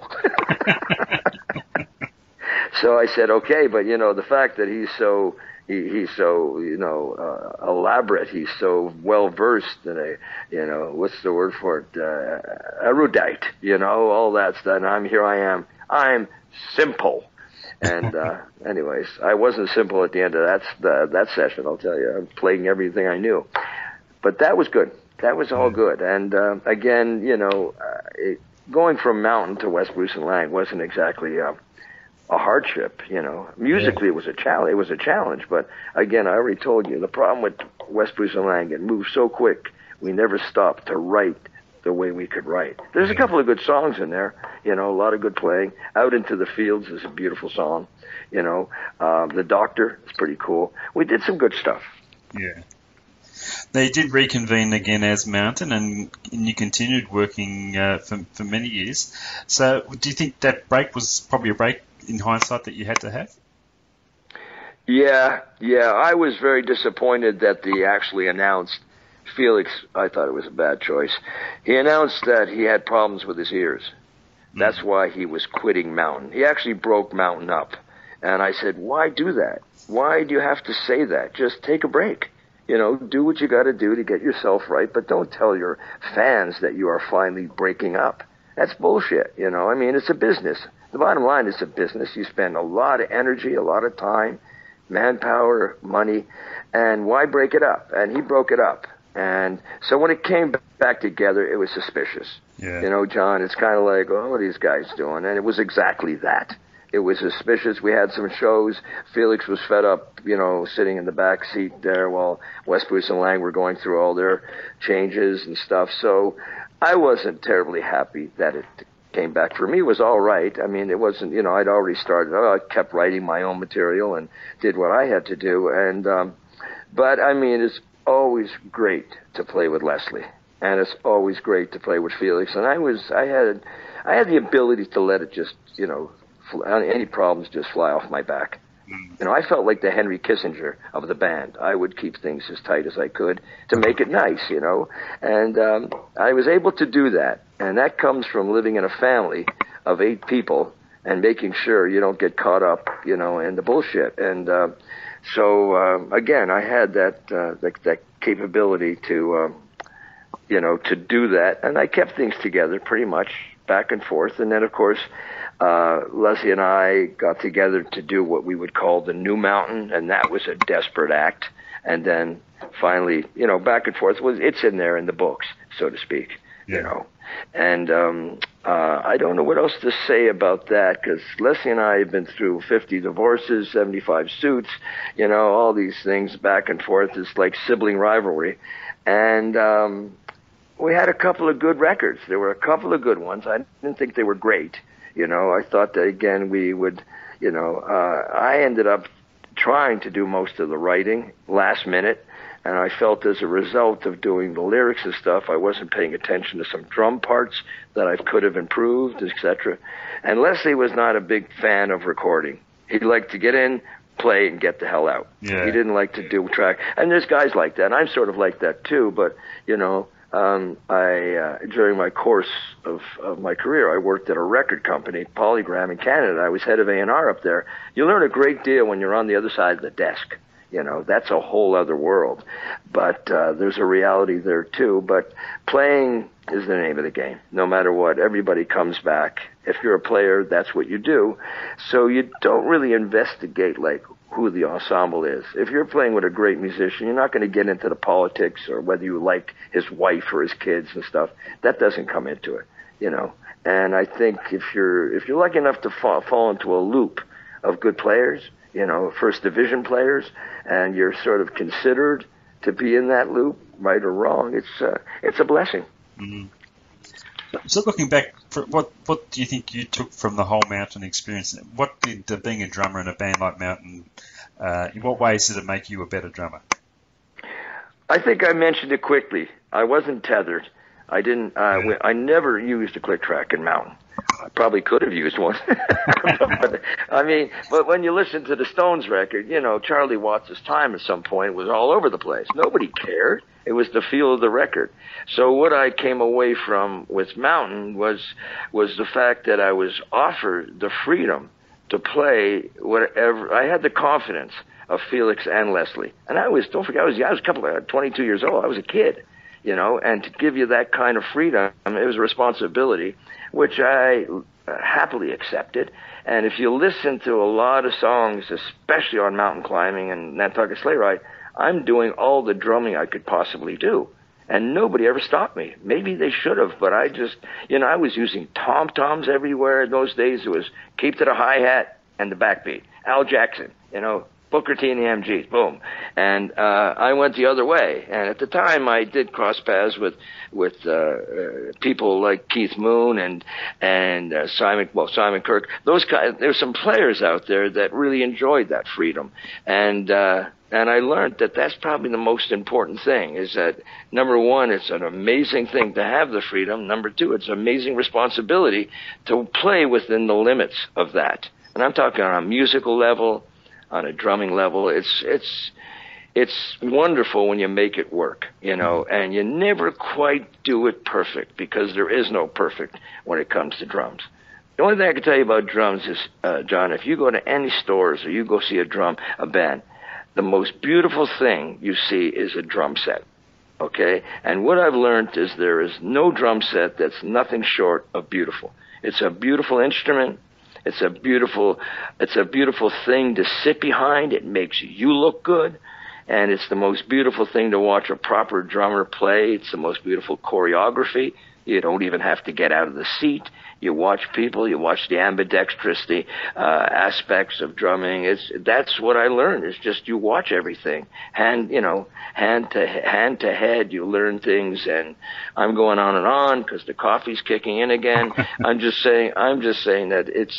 So I said, okay, but, you know, the fact that he's so, he, he's so, you know, uh, elaborate, he's so well-versed in a, you know, what's the word for it, uh, erudite, you know, all that stuff, and I'm, here I am, I'm simple. And, uh, anyways, I wasn't simple at the end of that, the, that session, I'll tell you. I'm playing everything I knew. But that was good. That was all good. And, uh, again, you know, uh, it, going from Mountain to West Bruce and Laing wasn't exactly uh, a hardship, you know. Musically, yeah. it was a challenge. It was a challenge, but again, I already told you the problem with West Bruce and Laing, it moved so quick. We never stopped to write the way we could write. There's a couple of good songs in there, you know, a lot of good playing. Out Into the Fields is a beautiful song, you know. Um, The Doctor is pretty cool. We did some good stuff. Yeah. They did reconvene again as Mountain, and, and you continued working uh, for, for many years. So do you think that break was probably a break in hindsight that you had to have? Yeah, yeah. I was very disappointed that they actually announced Felix. I thought it was a bad choice. He announced that he had problems with his ears. That's why he was quitting Mountain. He actually broke Mountain up. And I said, why do that? Why do you have to say that? Just take a break. You know, do what you got to do to get yourself right, but don't tell your fans that you are finally breaking up. That's bullshit, you know. I mean, it's a business. The bottom line is a business. You spend a lot of energy, a lot of time, manpower, money, and why break it up? And he broke it up. And so when it came back together, it was suspicious. Yeah. You know, John, it's kind of like, oh, what are these guys doing? And it was exactly that. It was suspicious. We had some shows. Felix was fed up, you know, sitting in the back seat there while West Bruce and Laing were going through all their changes and stuff. So I wasn't terribly happy that it came back. For me, it was all right. I mean, it wasn't, you know, I'd already started. I kept writing my own material and did what I had to do. And, um, But I mean, it's always great to play with Leslie, and it's always great to play with Felix. And I was, I had, I had the ability to let it just, you know, fl- any problems just fly off my back. You know, I felt like the Henry Kissinger of the band. I would keep things as tight as I could to make it nice, you know. And um, I was able to do that. And that comes from living in a family of eight people and making sure you don't get caught up, you know, in the bullshit. And uh, so, uh, again, I had that, uh, that that capability to, um, you know, to do that. And I kept things together pretty much back and forth. And then, of course, Uh, Leslie and I got together to do what we would call the New Mountain, and that was a desperate act. And then finally, you know, back and forth was it's in there in the books, so to speak, yeah. you know. And um, uh, I don't know what else to say about that, because Leslie and I have been through fifty divorces, seventy-five suits, you know, all these things back and forth. It's like sibling rivalry. And um, we had a couple of good records. There were a couple of good ones. I didn't think they were great. You know, I thought that, again, we would, you know, uh, I ended up trying to do most of the writing last minute, and I felt as a result of doing the lyrics and stuff, I wasn't paying attention to some drum parts that I could have improved, et cetera. And Leslie was not a big fan of recording. He liked to get in, play, and get the hell out. Yeah. He didn't like to do track. And there's guys like that, and I'm sort of like that too, but, you know, Um, I, uh, during my course of, of my career, I worked at a record company, Polygram in Canada. I was head of A and R up there. You learn a great deal when you're on the other side of the desk. You know, that's a whole other world. But uh, there's a reality there, too. But playing is the name of the game. No matter what, everybody comes back. If you're a player, that's what you do. So you don't really investigate, like, who the ensemble is. If you're playing with a great musician, you're not going to get into the politics or whether you like his wife or his kids and stuff. That doesn't come into it, you know. And I think if you're if you're lucky enough to fall, fall into a loop of good players, you know, first division players, and you're sort of considered to be in that loop, right or wrong, it's uh, it's a blessing. Mm-hmm. So looking back, for what what do you think you took from the whole Mountain experience? What did uh, being a drummer in a band like Mountain, uh, in what ways did it make you a better drummer? I think I mentioned it quickly. I wasn't tethered. I didn't. Uh, yeah. I never used a click track in Mountain. I probably could have used one. but, I mean, but when you listen to the Stones record, you know, Charlie Watts' Time at some point was all over the place. Nobody cared. It was the feel of the record. So what I came away from with Mountain was was the fact that I was offered the freedom to play whatever. I had the confidence of Felix and Leslie, and I was don't forget I was I was a couple of twenty-two years old. I was a kid, you know, and to give you that kind of freedom, it was a responsibility, which I happily accepted. And if you listen to a lot of songs, especially on mountain climbing and Nantucket Sleigh Ride, I'm doing all the drumming I could possibly do. And nobody ever stopped me. Maybe they should have, but I just, you know, I was using tom-toms everywhere. In those days, it was keep to the hi-hat and the backbeat. Al Jackson, you know, Booker T and the M Gs, boom. And uh, I went the other way. And at the time, I did cross paths with with uh, uh, people like Keith Moon and and uh, Simon, well, Simon Kirk. Those guys, there's some players out there that really enjoyed that freedom. And uh, and I learned that that's probably the most important thing. Is that number one, it's an amazing thing to have the freedom. Number two, it's an amazing responsibility to play within the limits of that. And I'm talking on a musical level, on a drumming level. It's it's it's wonderful when you make it work, you know, and you never quite do it perfect because there is no perfect when it comes to drums. The only thing I can tell you about drums is, uh, John, if you go to any stores or you go see a drum, a band, the most beautiful thing you see is a drum set, okay? And what I've learned is there is no drum set that's nothing short of beautiful. It's a beautiful instrument. It's a beautiful, it's a beautiful thing to sit behind. It makes you look good. And it's the most beautiful thing to watch a proper drummer play. It's the most beautiful choreography. You don't even have to get out of the seat. You watch people. You watch the ambidextrous, the uh, aspects of drumming. It's that's what I learned. It's just you watch everything, hand you know, hand to hand to head. You learn things, and I'm going on and on because the coffee's kicking in again. I'm just saying. I'm just saying that it's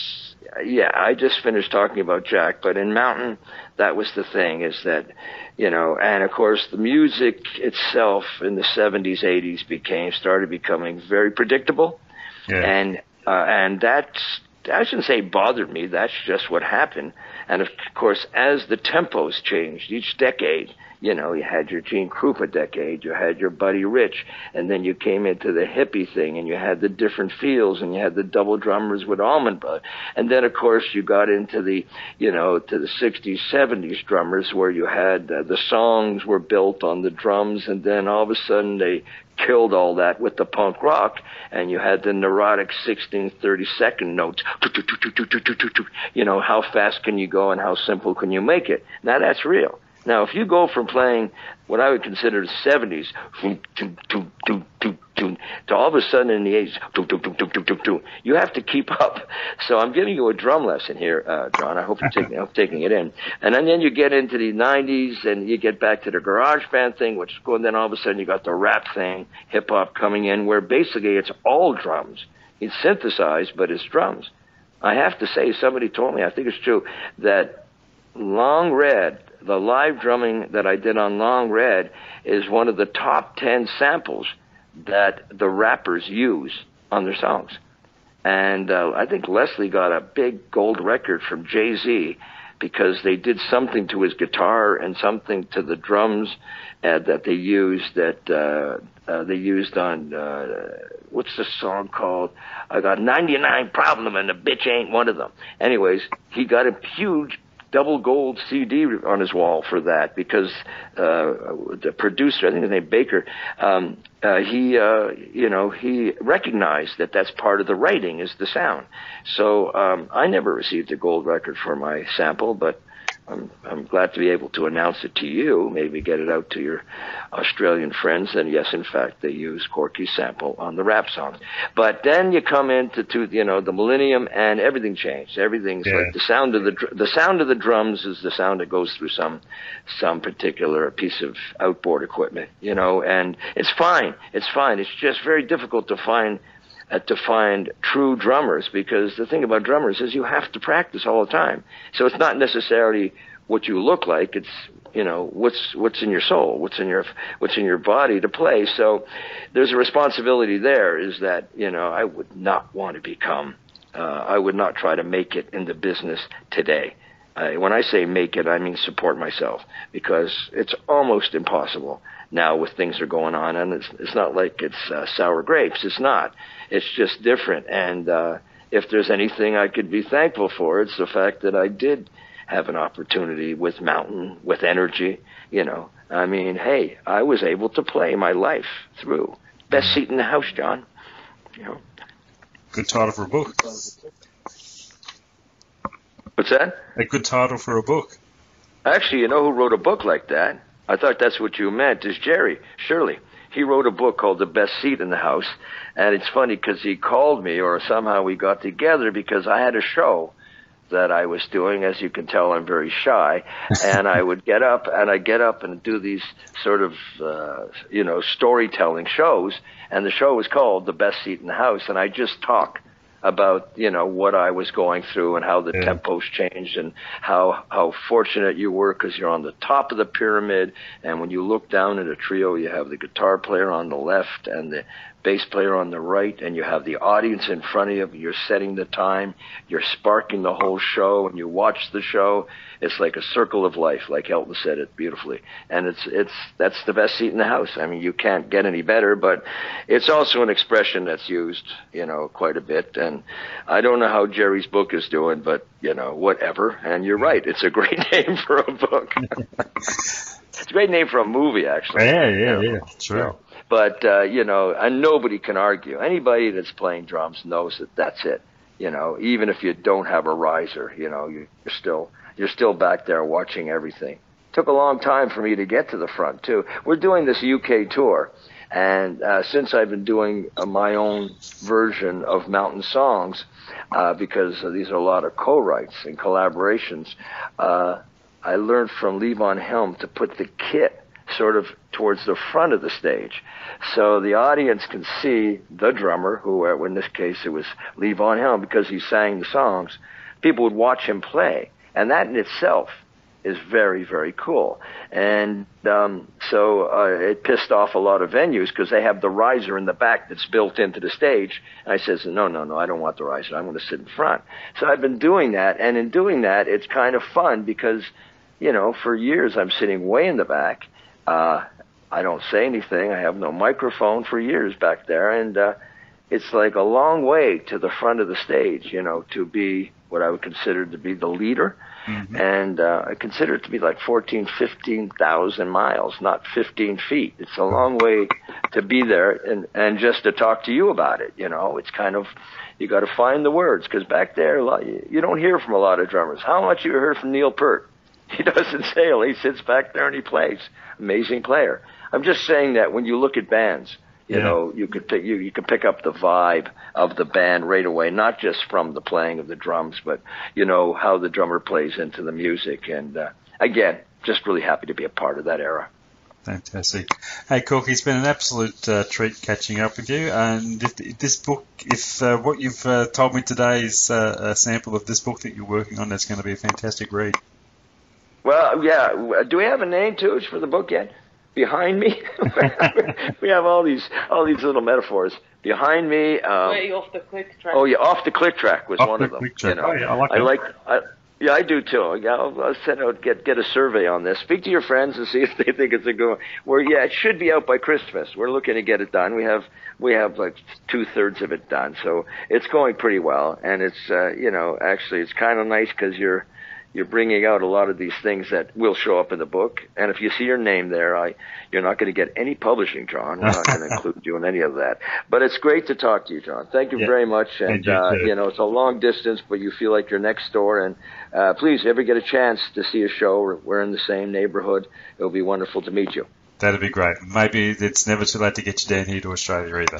yeah, I just finished talking about Jack, but in Mountain, that was the thing, is that, you know, and of course the music itself in the seventies, eighties became, started becoming very predictable. Yeah. And, uh, and that's, I shouldn't say bothered me, that's just what happened. And of course, as the tempos changed each decade, you know, you had your Gene Krupa decade, you had your Buddy Rich, and then you came into the hippie thing, and you had the different feels, and you had the double drummers with almond bud. And then, of course, you got into the, you know, to the sixties, seventies drummers, where you had uh, the songs were built on the drums, and then all of a sudden they killed all that with the punk rock, and you had the neurotic sixteen thirty-second notes. You know, how fast can you go and how simple can you make it? Now, that's real. Now, if you go from playing what I would consider the seventies to all of a sudden in the eighties, you have to keep up. So I'm giving you a drum lesson here, uh, John. I hope you're taking, I'm taking it in. And then, then you get into the nineties, and you get back to the garage band thing, which is cool. And then all of a sudden you got the rap thing, hip hop coming in, where basically it's all drums. It's synthesized, but it's drums. I have to say, somebody told me, I think it's true, that Long Red, the live drumming that I did on Long Red, is one of the top ten samples that the rappers use on their songs. And uh, I think Leslie got a big gold record from Jay-Z because they did something to his guitar and something to the drums uh, that they used that uh, uh, they used on, uh, what's the song called? I got ninety-nine Problem and the bitch ain't one of them. Anyways, he got a huge double gold C D on his wall for that, because uh, the producer, I think his name Baker, um, uh, he, uh, you know, he recognized that that's part of the writing, is the sound. So um, I never received a gold record for my sample, but I'm, I'm glad to be able to announce it to you, maybe get it out to your Australian friends. And yes, in fact, they use Corky's sample on the rap songs. But then you come into, to, you know, the millennium, and everything changed. Everything's yeah. like the sound of the dr- the sound of the drums is the sound that goes through some some particular piece of outboard equipment, you know. And it's fine. It's fine. It's just very difficult to find. Uh, to find true drummers, because the thing about drummers is you have to practice all the time. So it's not necessarily what you look like, it's, you know, what's what's in your soul, what's in your what's in your body to play. So there's a responsibility there, is that, you know, I would not want to become uh, I would not try to make it in the business today. Uh, when I say make it, I mean support myself, because it's almost impossible now with things that are going on. And it's, it's not like it's uh, sour grapes. It's not. It's just different. And uh, if there's anything I could be thankful for, it's the fact that I did have an opportunity with Mountain, with Energy. You know, I mean, hey, I was able to play my life through. Best seat in the house, John. You know. Good title for a book. What's that? A good title for a book. Actually, you know who wrote a book like that? I thought that's what you meant, is Jerry Shirley. He wrote a book called The Best Seat in the House, and it's funny because he called me, or somehow we got together, because I had a show that I was doing. As you can tell, I'm very shy, and I would get up, and I get up and do these sort of, uh, you know, storytelling shows, and the show was called The Best Seat in the House, and I just talk about, you know, what I was going through and how the yeah. tempos changed, and how how fortunate you were because you're on the top of the pyramid, and when you look down at a trio, you have the guitar player on the left and the bass player on the right, and you have the audience in front of you. You're setting the time, you're sparking the whole show, and you watch the show. It's like a circle of life, like Elton said it beautifully. And it's it's that's the best seat in the house. I mean, you can't get any better, but it's also an expression that's used, you know, quite a bit. And I don't know how Jerry's book is doing, but, you know, whatever. And you're right, it's a great name for a book. It's a great name for a movie, actually. Yeah, yeah, you know, yeah, true. You know. But, uh, you know, and nobody can argue. Anybody that's playing drums knows that that's it. You know, even if you don't have a riser, you know, you're still you're still back there watching everything. Took a long time for me to get to the front, too. We're doing this U K tour, and uh, since I've been doing uh, my own version of Mountain Songs, uh, because uh, these are a lot of co-writes and collaborations, uh, I learned from Levon Helm to put the kit sort of towards the front of the stage, so the audience can see the drummer, who in this case it was Levon Helm, because he sang the songs. people would watch him play, and that in itself is very, very cool. And um, so uh, it pissed off a lot of venues because they have the riser in the back that's built into the stage. And I says, no, no, no, I don't want the riser. I want to sit in front. So I've been doing that, and in doing that, it's kind of fun because, you know, for years I'm sitting way in the back. Uh, I don't say anything. I have no microphone for years back there, and uh, it's like a long way to the front of the stage, you know, to be what I would consider to be the leader. Mm-hmm. And uh, I consider it to be like fourteen, fifteen thousand miles, not fifteen feet. It's a long way to be there and, and just to talk to you about it. You know, it's kind of, you got to find the words because back there, a lot, you don't hear from a lot of drummers. How much you heard from Neil Peart? He doesn't sail. He sits back there and he plays. Amazing player. I'm just saying that when you look at bands, You yeah. know, you could pick, you you can pick up the vibe of the band right away, not just from the playing of the drums, but you know how the drummer plays into the music. And uh, again, just really happy to be a part of that era. Fantastic. Hey, Corky, it's been an absolute uh, treat catching up with you. And if, if this book, if uh, what you've uh, told me today is uh, a sample of this book that you're working on, that's going to be a fantastic read. Well, yeah. Do we have a name to it for the book yet? Behind me, we have all these all these little metaphors. Behind me, um, way off the click track. Oh yeah, off the click track was off one the of them. Click track. You know, oh, yeah, I like I that. like. I, yeah, I do too. Yeah, I'll, I'll send out get get a survey on this. Speak to your friends and see if they think it's a good one. Where yeah, it should be out by Christmas. We're looking to get it done. We have we have like two thirds of it done, so it's going pretty well. And it's uh, you know actually it's kind of nice because you're. You're bringing out a lot of these things that will show up in the book. And if you see your name there, I, you're not going to get any publishing, John. We're not going to include you in any of that. But it's great to talk to you, John. Thank you yeah. very much. And, and you, uh, you know, it's a long distance, but you feel like you're next door. And uh, please, if you ever get a chance to see a show, we're, we're in the same neighborhood. It'll be wonderful to meet you. That'd be great. Maybe it's never too late to get you down here to Australia either.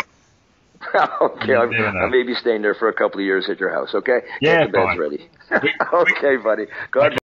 Okay, I may be staying there for a couple of years at your house, okay? Yeah, Get the bed's fine. ready. Okay, buddy. God